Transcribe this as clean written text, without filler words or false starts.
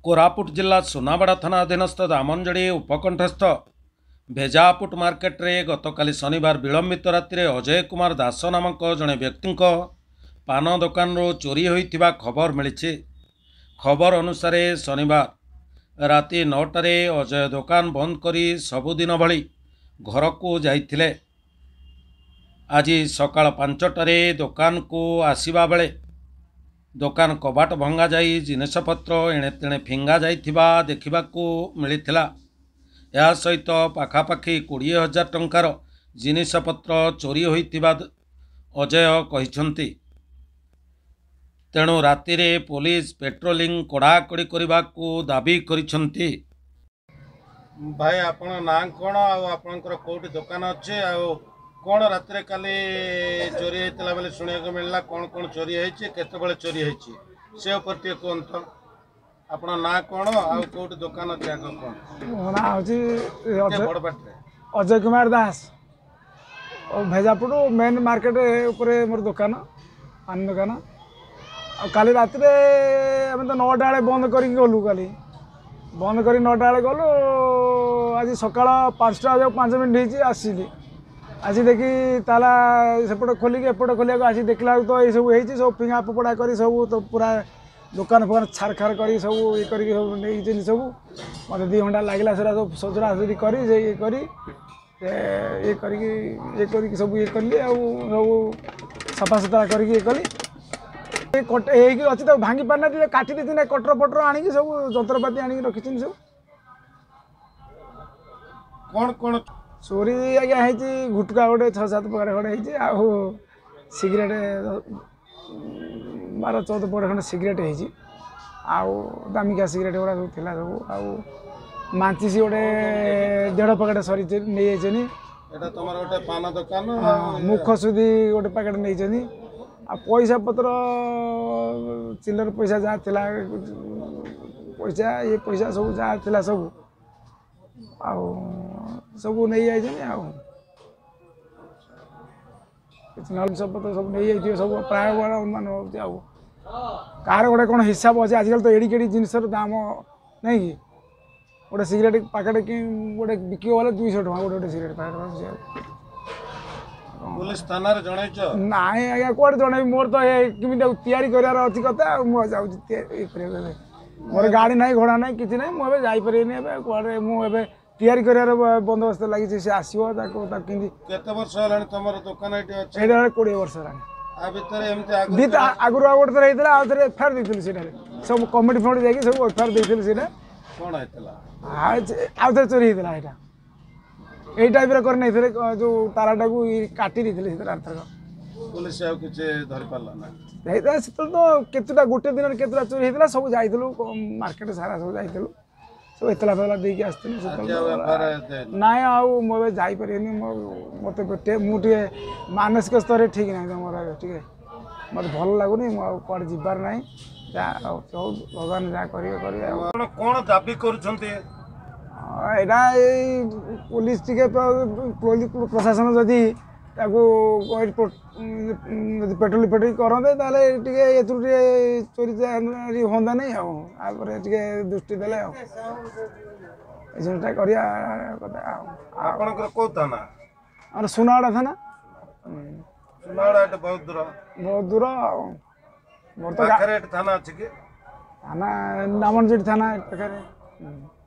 कोरापुट जिला सुनाबड़ा थाना अधीनस्थ दामनजड़ी उपकंठस्थ भेजापुट मार्केट रे गतकाली शनिवार विलंबित राति अजय कुमार दास नामक जड़े व्यक्ति पान दुकान चोरी होइथिबा खबर मिली। खबर अनुसार शनिवार राति 9टारे अजय दुकान बंद करी सबुदिन भली घर को जाइथिले। आज सकाळ 5टारे दुकान को आसीबा बेले दुकान कबाट भंगा जाई जिनसपत्र एणे तेणे फिंगा जाइथिबा देखिबाकू मिलिथिला। या सहित पाखापाखि 20,000 टंकार जिनसपत्र चोरी होइथिबा अजय कहिसंती। तेणु राति रे पुलिस पेट्रोलिंग कड़ाकड़ी करने दाबी करिसंती। भाई आपण ना कौन आपणकर कोठी दुकान अच्छे कौन रात काली चोरी होता बेले शुणा मिलला कौन कौन चोरी होती केतबले चोरी होती से ऊपर टे कहत आप ना कौन आउट दुकान अच्छे आग कौन ना अजय कुमार दास और भेजापुर मेन मार्केट उपरे मोर दुकान पान दुकान काली रात आम तो 9टा बेले बंद कर गलु काली बंद कर 9टा बेले गलु आज सकाळ 5टा 5 मिनट आसिली आज देखी ताला सेपट खोलिक एपट खोलिया आज देखला तो ये सब होती सब फिंगा फोपड़ा कर सब तो पूरा दुकान फुकान छार खार कर सब ये कर सब मत 2 घंटा लगला से सब सजड़ा सजड़ी कर सब ये कली सब सफा सुतरा करी अच्छी तो भांगी पारना काटी दी कटर पटर आणिक सब जंत्रपाति आणिक रखी सब कौन कौन चोरी आज्ञा है गुटका गोटे 6-7 प्रकार खंडे हो सिगरेट 12-14 प्रकार खंडे सिगरेट हो दामिका सिगरेट गुरा सब थिला सब आउ मांचिस गोटे 1.5 पैकेट सरी नहीं एटा तमर गोटे पान दुकान मुख सुधी गोटे पैकेट नहीं आ पैसा पत्र चिल्लर पैसा जहाँ थिला पैसा ये पैसा सब जहाँ थिला सब आउ सब नहीं जाए सब सब नहीं सब प्राय बड़ा अनुमान हो कार गोटे कौन हिसाब अच्छे आजकल तो एड़ी केड़ी जिनस दाम नहीं कि गोटे सिगरेट पैकेट कि गोटे बिक गले 200 टका गोटे गोटे सिगरेट पैकेट पुलिस थाना रे जणाइछ नाई आज्ञा कोड जणाई मोर तो किमी तैयारी करार अच्छी कथा मु जाऊँ मोर गाड़ी ना घोड़ा ना कि ना मुझे जापर कड़े मुझे तैयारी करार बंदोबस्त लगी से आसो केते वर्ष हलानी तमर दुकान एटी अछि एटा 20 वर्ष हलानी आ भीतर एमते आगुर आ गोटे थर होता आउ थे एफआईआर देथिलु सेटारे सब कमिटी फंड जाकि सब एफआईआर देथिलु सेटा कोन आइतला आउ थे चोरी होता एटा ए टाइप रे कर नहीं जो ताराटा को काटी देथिले से आर्थर पुलिस आउ किछ धरि पाला ना हेता से तो केतुटा गोटे दिन केतुटा चोरी होता सब जाइथिलु मार्केट सारा सब जाइथिलु सब एतला फेला देकी आसथिलु नाय आउ मोबे जाई परिनी मते मुटे मानसिक स्तर ठीक नाही मोर ठीक मत भल लागुनी मो कोड जिबार नाही जा भगवान जा करिवे करिवे कोन दाबी करूछन्ते एटा पुलिस टिके प्रशासन जदि पेट्रोल फेट्रोल करते टे चोरी होंदा नहीं आगे दृष्टि देले जिनटा करिया आपनकर को थाना और सुनाड़ा थाना सुनाड़ा बहुत दूर मोर तो थाना अछि कि थाना दामनजड़ी थाना पाखे